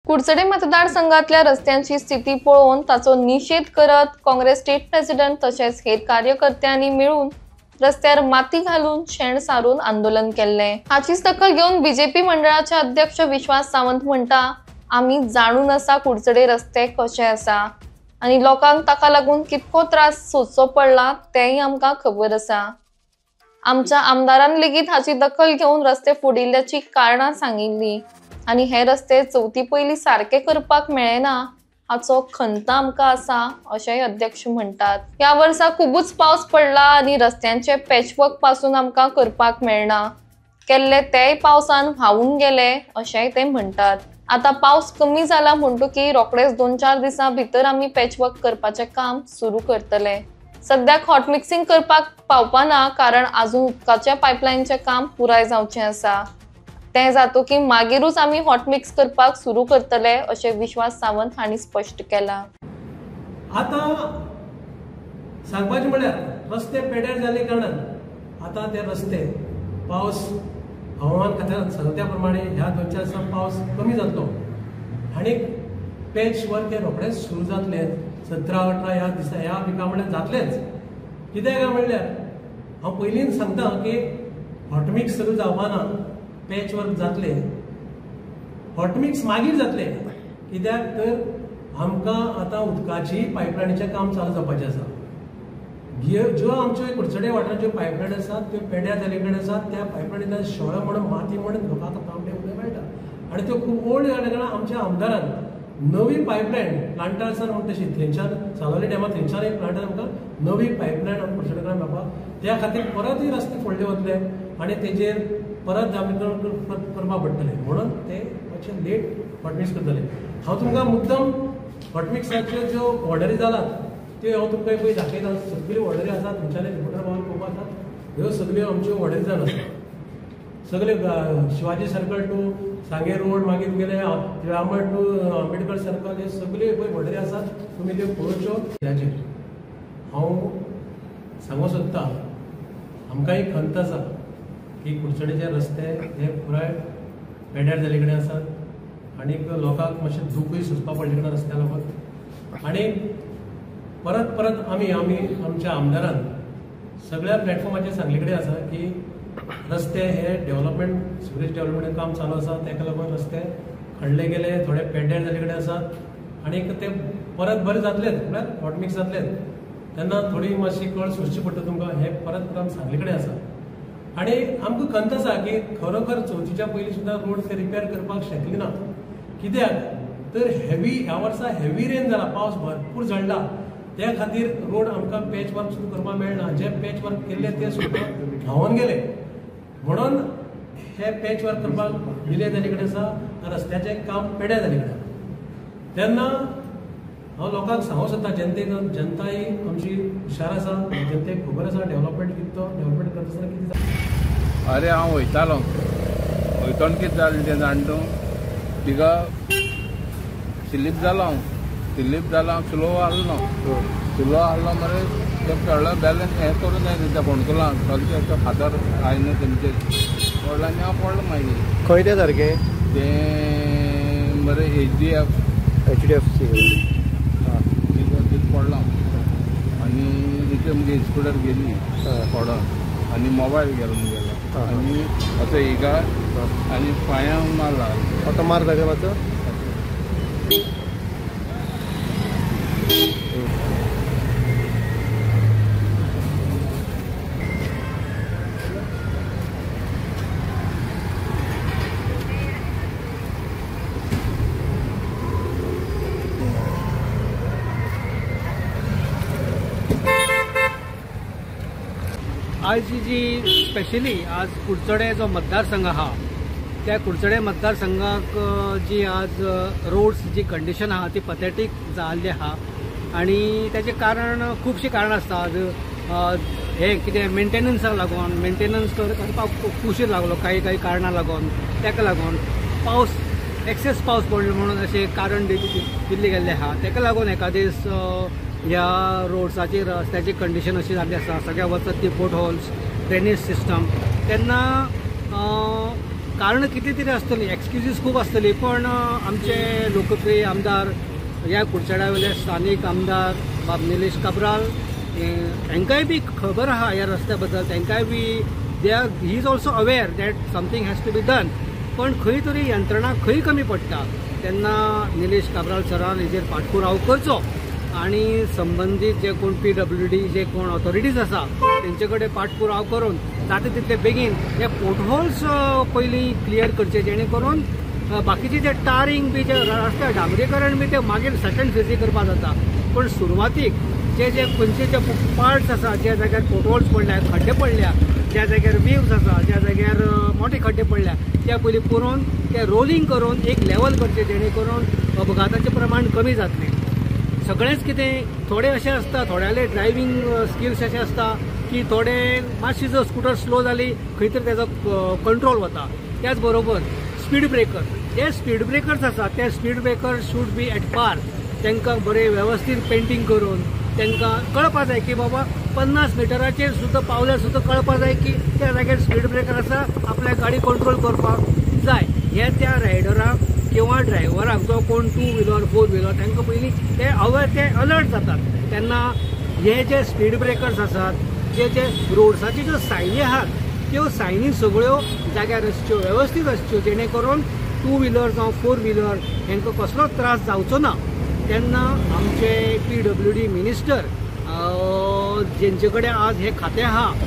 कुडचडे मतदारसंघातल्या रस्त्यांची स्थिती पळोवन ताचो निषेध करत काँग्रेस स्टेट प्रेसिडेंट तसेच हेर कार्यकर्त्यांनी मिळून रस्त्यार माती घालून शेण सारून आंदोलन केले। हाचीच दखल घेऊन बीजेपी मंडळाचे अध्यक्ष विश्वास सावंत म्हणटा, आम्ही जाणून आसा कुडचडे रस्ते कशे आसा आणि लोकांक ताका लागून कितको त्रास सोंसचो पडला तेय आमकां खबर आसा। आमच्या आमदारान लेगीत हाची दखल घेऊन रस्ते फोडिल्ल्याची कारणां सांगिल्ली आणि हे रस्ते चवथी पयली सारखे करपाक मेळना हाचो खंत आमकां आसा अशेंय अध्यक्ष म्हणटात। या वर्सा खूबच पावस पडला आणि रस्त्यांचे पॅचवर्क पासून आमकां करपाक मेळना, केल्ले तेय पावसान व्हावून गेले अशेंय ते म्हणटात। आता पावस कमी जाला म्हणटकी रोखडेच 2-4 दिसां भितर आमी पॅचवर्क करपाचे काम सुरू करतले। सद्याक हॉट मिक्सिंग करपाक पावपाना कारण अजून उदकाच्या पायपलायनचे काम पुराय जावचे आसा। ते जातकी मागीरूच आमी हॉट मिक्स करपाक सुरू करतले अशें विश्वास सावंत हांणी स्पष्ट केला। आता सांगपाचें म्हळ्यार रस्ते पेड्यार जाले कारणान आता ते रस्ते पावस हवामान खात्यान सांगल्या प्रमाणे ह्या 2-4 दिसां पावस कमी जातलो आनी पॅच वर्क हे रोखडेच सुरू जातले। 17-18 ह्या दिसा ह्या विका म्हळ्यार जातलेच। कित्याक काय म्हणल्यार हांव पयलींच सांगता की हॉट मिक्स सुरू जावपाना पॅच वर्क जातले, हॉट मिक्स मागीर जातले। कित्याक तर आमकां आतां उदकाची पायपलायनीचें काम चालू जावपाचें आसा। ज्यो आमच्यो कुडचडे वाठारांच्यो पायपलायन आसात त्यो पेड्यार जाले कडेन आसात, त्या पायपलायनींतल्यान शेळो म्हणून माती म्हणून लोकांक तांबडें उदक मेळटा आनी त्यो खूब ओल्ड जाल्या कारणान आमच्या आमदारान नवी पायपलायन प्लांटासान म्हण तशी थंयच्यान सालोली डॅमार थंयच्यान एक प्लांटान आमकां नवी पायपलायन आमकां कुडचडेकारांक मेळपाक त्या खातीर परतूय रस्ते फोडले वतले आनी तेजेर परत डांबरीकरण करपाक पडटलें म्हणून ते मातशें लेट हॉटमिक्स करतले। हांव तुमकां मुद्दम हॉटमिक्साच्यो ज्यो ऑर्डरी जालात त्यो हांव तुमकां पळय दाखयता। सगल्यो ऑर्डरी आसात तुमच्यानी रिपोर्टर भावान पळोवपाक आसात, ह्यो सगल्यो आमच्यो ऑर्डरी जावन आसात। सगळे Shivaji circle to Sanguem road मागीर तुगेले रामड टू आंबेडकर सर्कल हे सगळे पळय ऑर्डरी आसात, तुमी त्यो पळोवच्यो। ह्याचेर हांव सांगूं सोदतां आमकां एक खंत आसा की कुडचडेचे रस्ते हे पुराय पेड्यार जाले कडेन आसात आनी लोकांक मातशें दुखूय सोंसपाक पडले कडेन रस्त्या लागून आनी परत परत आमी आमच्या आमदारान सगळ्या प्लॅटफॉर्माचेर सांगले कडेन आसा की रस्ते हे डेव्हलपमेंट सिवरेज डेव्हलपमेंट काम चालू आसा, ताका लागून रस्ते खणले गेले, थोडे पेड्यार जाले कडेन आसात आनी ते परत बरे जातलेच म्हळ्यार हॉट मिक्स जातलेच। तेन्ना थोडी मातशी कळ सोंसची पडटा तुमकां, हे परत परत सांगले कडेन आसा। आनी आमकां खंत आसा की खरोखर चवथीच्या पयलीं सुद्दां रोड ते रिपेर करपाक शकले ना। कित्याक तर ह्या वर्सा हेवी रेन जाला, पावस भरपूर झडला, त्या खातीर रोड आमकां पॅच वर्क सुरू करपाक मेळना। जे पॅच वर्क केल्ले ते सुद्दां व्हांवून गेले म्हणून हे पॅच वर्क करपाक डिले जाले कडेन आसा, रस्त्याचें काम पेड्यार जाले कडेन। तेन्ना हांव लोकांक सांगूंक सोदतां जनताय आमची हुशार आसा, जनतेक खबर आसा डेव्हलपमेंट डेव्हलपमेंट करता आसतना कितें जाता। अरे हांव वयतालों कितें जालें तें जाण तूं तिका स्लीप जालो हांव स्लो आहलो मरे ते चडलो बॅलन्स हें करूं जाय त्या फोणकुलां चलचे फातर आयना तेंचेर पडलो आनी हांव पडलो मागीर। खंय ते सारकें तें मरे HDFC तितून पडलो आनी तिथे मुगे स्कूटर गेली पडोन आनी मोबायल गेलो आनी असो हिका आनी पांयांक मारला। असो मार जागे मातसो आज जी स्पेशली आज कुडचडे जो मतदारसंघ आहा त्या कुडचडे मतदारसंघाक जी आज रोड्स जी कंडिशन आहा ती पथेटीक जाल्ली आहा आनी त्याचे कारण खूबशी कारण आसतात। हे कितें मेंटेनन्साक लागून मेंटेनन्स करपाक उशीर लागलो काही कारणां लागून, ताका लागून पावस एक्सेस पावस पडलो म्हणून अशें कारण दिल्ले गेल्ले आहा। ताका लागून एका दीस ह्या रोड्साची रस्त्याची कंडिशन अशी जाल्ली आसा, सगळ्या वचत ती पोर्ट होल्स ड्रेनेज सिस्टम तेन्ना कारण किती तरी आसतली, एक्सक्युजीस खूप आसतली, पण आमचे लोकप्रिय आमदार ह्या कुडचड्या वयले स्थानीक आमदार बाब निलेश काब्राल तांकांय बी खबर आहा ह्या रस्त्या बद्दल, तांकांय बी he is also aware that something has to be done, पण खंय तरी यंत्रणा खंय कमी पडटा तेन्ना निलेश काब्राल सरान हेजेर पाठपुराव करचो आणि संबंधीत जे कोण PWD जे कोण ऑथॉरिटीज आसा तेंचे कडेन पाठपुराव करून जाता तितले बेगीन हे पोर्टहोल्स पयलीं क्लियर करचे, जेणे करून बाकीचे जे टारिंग बी जे रस्त्या डांबरीकरण बी ते मागीर सेकंड फेजी करपाक जाता, पण सुरवातीक जे जे खंयचे जे पार्ट्स आसा ज्या जाग्यार पोर्टहोल्स पडल्या, खड्डे पडल्या, ज्या जाग्यार वीव्स आसा, ज्या जाग्यार मोठे खड्डे पडल्या, त्या पयलीं पुरोवन ते रोलिंग करून एक लेवल करचे, जेणे करून अपघाताचें प्रमाण कमी जातलें. सगळेंच कितें थोडे अशें आसता, थोड्याले ड्रायव्हिंग स्किल्स अशें आसता की थोडे मातशी जर स्कूटर स्लो जाली खंय तरी तेजो कंट्रोल वता. त्याच बरोबर स्पीड ब्रेकर, जे स्पीड ब्रेकर्स आसा ते speed breaker should be at par, तांकां बरें वेवस्थीत पेंटिंग करून तांकां कळपा जाय की बाबा 50 मिटराचेर सुद्दां पावल्यार सुद्दां कळपा जाय की त्या जाग्यार स्पीड ब्रेकर आसा, आपल्या गाडी कंट्रोल करपाक जाय. हे त्या रायडराक किंवा ड्रायव्हराक जो कोण 2 व्हिलर 4 व्हिलर तांकां पयलीं ते अलर्ट जातात. तेन्ना हे जे स्पीड ब्रेकर्स आसात, जे रोड्साची ज्यो सायनी आहात त्यो सायनी सगळ्यो जाग्यार आसच्यो, वेवस्थीत आसच्यो, जेणे करून 2 व्हिलर जावं 4 व्हिलर हांकां कसलोच त्रास जावचो ना. तेन्ना आमचे PWD मिनिस्टर जेंचे कडेन आज हे खातें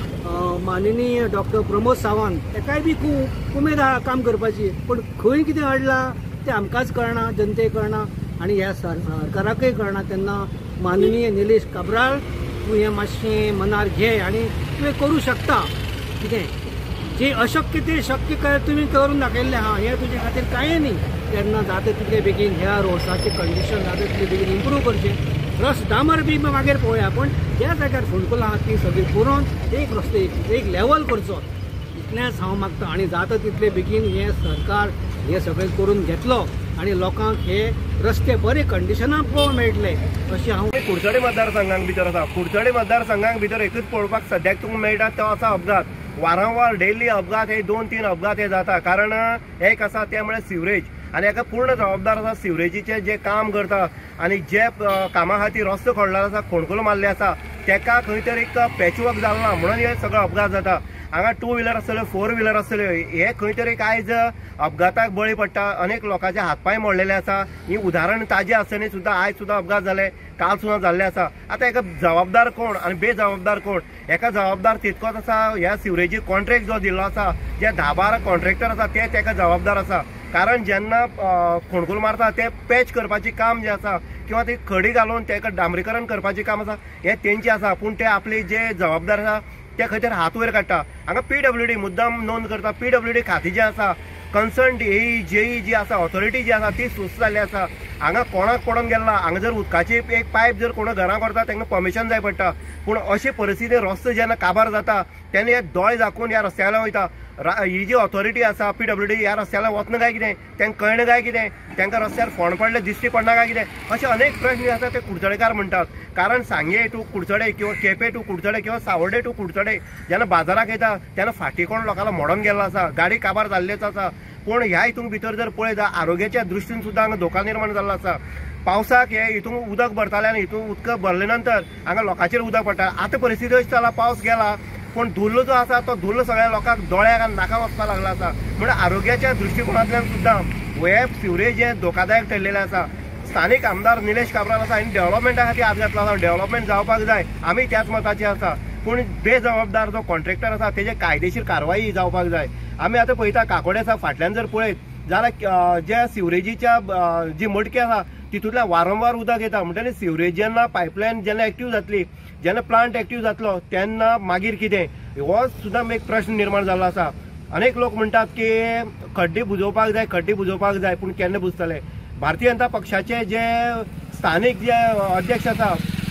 आहा माननीय डॉक्टर प्रमोद सावंत, ताकाय बी खूब उमेद आहा काम करपाची, पण खंय कितें हाडलां तें आमकांच कळना, जनतेक कळना आणि ह्या सरकाराकय कळना. तेन्ना माननीय निलेश काब्राल तूं हें मातशें मनार घे आणि तुवें करूं शकता. कितें जे अशक्य ते शक्य काय तुमी करून दाखयल्लें आहा, हें तुजे खातीर कांय न्ही. तेन्ना जाता तितले बेगीन ह्या रोड्साचें कंडिशन जाता तितले बेगीन इम्प्रूव करचें. डांबर बी मागीर पळोवया, पण ज्या जाग्यार फोंडकुलां आहा ती सगळी पुरोवन एक रस्ते एक लेवल करचो, इतलेंच हांव मागता. आनी जाता तितले बेगीन हे सरकार हे सगळें करून घेतलो आणि लोकांक हे रस्ते बरे कंडिशनान पळोवंक मेळटले अशें हांव. कुडचडे मतदारसंघाक भितर आसा, कुडचडे मतदारसंघाक भितर एकूच पळोवपाक सद्याक तुमकां मेळटा तो आसा अपघात. वारंवार डेली अपघात, हे 2-3 अपघात हे जाता. कारण एक आसा ते म्हळ्यार सिवरेज, आनी हाका पूर्ण जबाबदार आसा सिवरेजीचे जे काम करता आनी जे कामा खातीर रस्तो खोडला आसा, खोणकुलो मारले आसा, तेका खंय तरी एक पॅचवर्क जालना म्हणून हे सगळो अपघात जाता. हांगा 2 व्हिलर आसतल्यो, 4 व्हिलर आसतल्यो, हे खंय तरी आयज अपघाताक बळी पडटा. अनेक लोकांचे हातपाय मोडलेले आसा. ही उदाहरण ताजे आसतनी सुद्दां आयज सुद्दां अपघात जाले, काल सुद्दां जाल्ले आसा. आतां हेका जबाबदार कोण आनी बेजबाबदार कोण? हेका जबाबदार तितकोच आसा ह्या सिवरेजी कॉन्ट्रॅक्ट जो दिल्लो आसा, जे 10-12 कॉन्ट्रॅक्टर आसा ते तेका जबाबदार आसा. कारण जेन्ना खोणकूल मारता ते पॅच करपाचें काम जे आसा किंवा ती खडी घालून तेका डांबरीकरण करपाचें काम आसा हे तेंचे आसा, पूण ते आपली जे जबाबदार आसा ते खातीर हात वयर काडटा. हांगा PWD मुद्दाम नोंद करता. PWD खाती जे आसा, कन्सर्न जेई जी आसा, ऑथॉरिटी जी आसा ती सुस्त जाल्ली आसा. हांगा कोणाक पडून गेला, हांगा जर उदकाची एक पायप जर कोण घरां करता तांकां परमिशन जाय पडटा. पूण अशी परिस्थिती रस्तो जेन्ना काबार जाता तेन्ना हे दोळे दाखोवन ह्या रस्त्याला वयता. ही जी ऑथॉरिटी आसा PWD ह्या रस्त्याला वचना काय कितें, तांकां कळना काय कितें, तांकां रस्त्यार फोंड पडले दिश्टी पडना काय कितें, अशे अनेक प्रश्न आसा ते कुडचडेकार म्हणटात. कारण सांगे टू कुडचडे किंवा केपें टू कुडचडे किंवा सावर्डे टू कुडचडे जेन्ना बाजाराक येता तेन्ना फाटीं कोण लोकांना मोडोन गेल्लो आसा, गाडी काबार जाल्लेच आसा. पूण ह्या हितून भितर जर पळयता आरोग्याच्या दृश्टीन सुद्दां हांगा धोका निर्माण जाल्लो आसा. पावसाक हे हितून उदक भरताले आनी हितून उदक भरले नंतर हांगा लोकांचेर उदक पडटा. आतां परिस्थिती अशी जाला, पावस गेला पण धुल्ल जो आसा तो धुल्ल सगळ्या लोकांक दोळ्याक आनी नाकाक वचपाक लागला आसा. म्हणजे आरोग्याच्या दृश्टिकोनांतल्यान सुद्दां हे सिवरेज हे धोकादायक ठरलेले आसा. स्थानीक आमदार निलेश काब्राल आसा आनी डेव्हलपमेंटा खातीर हात घातला आसा. डेव्हलपमेंट जावपाक जाय, आमी त्याच मताचे आसा. पूण बेजबाबदार जो कॉन्ट्रॅक्टर आसा तेजे कायदेशीर कारवाई जावपाक जाय. आमी आतां पळयता काकोडे आसा फाटल्यान जर पळयत जाल्यार जे सिवरेजीच्या जी मडकी आसा तितूंतल्यान वारंवार उदक येता. म्हणटकीर सिवरेज जेन्ना पायपलायन जेन्ना एक्टीव जातली, जेन्ना प्लांट एक्टीव जातलो तेन्ना मागीर कितें, हो सुद्दां एक प्रश्न निर्माण जाल्लो आसा. अनेक लोक म्हणटात की खड्डे बुजोवपाक जाय, खड्डे बुजोवपाक जाय, पूण केन्ना बुजतले? भारतीय जनता पक्षाचे जे स्थानीक जे अध्यक्ष आसा,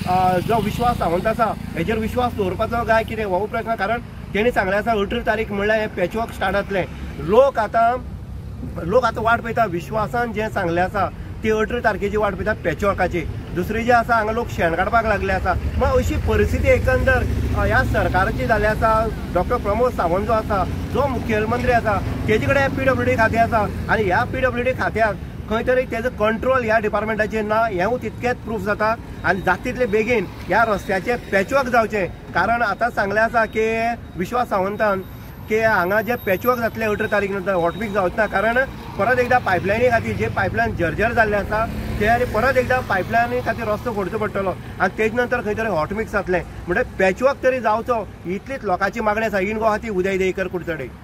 जो विश्वास सावंत आसा, हेजेर विश्वास दवरपाचो काय कितें हो प्रश्न. कारण तेणी सांगलें आसा 18 तारीख म्हणल्यार हे पॅचवर्क स्टार्ट जातलें. लोक आतां वाट पळयता. विश्वासान जें सांगलें आसा ती 18 तारखेची वाट पळयतात पॅचवर्काची. दुसरी जी आसा हांगा लोक शेण काडपाक लागले आसा। मग अशी परिस्थिती एकंदर ह्या सरकाराची जाल्ली आसा। डॉक्टर प्रमोद सावंत जो आसा, जो मुख्यमंत्री आसा, तेजे कडेन PWD खातें आसा आनी ह्या PWD खात्याक खंय तरी तेजो कंट्रोल ह्या डिपार्टमेंटाचेर ना, हेंवूय तितकेंच प्रूफ जाता। आनी जाता तितले बेगीन ह्या रस्त्याचे पॅचवर्क जावचें, कारण आतां सांगलें आसा की विश्वास सावंतान की हांगा जे पॅचवर्क जातले 18 तारीख नंतर हॉटमिक्स जावचें ना, कारण परत एकदा पायपलायनी खातीर जे पायपलायन जर्जर जाल्ले आसा ते परत एकदा पायपलायनी खातीर रस्तो फोडचो पडटलो आनी तेज नंतर खंय तरी हॉटमिक्स जातलें। म्हणजे पॅचवर्क तरी जावचो, इतलीच लोकांची मागणी आसा। इन गोवा उदय देयकर, कुडचडे।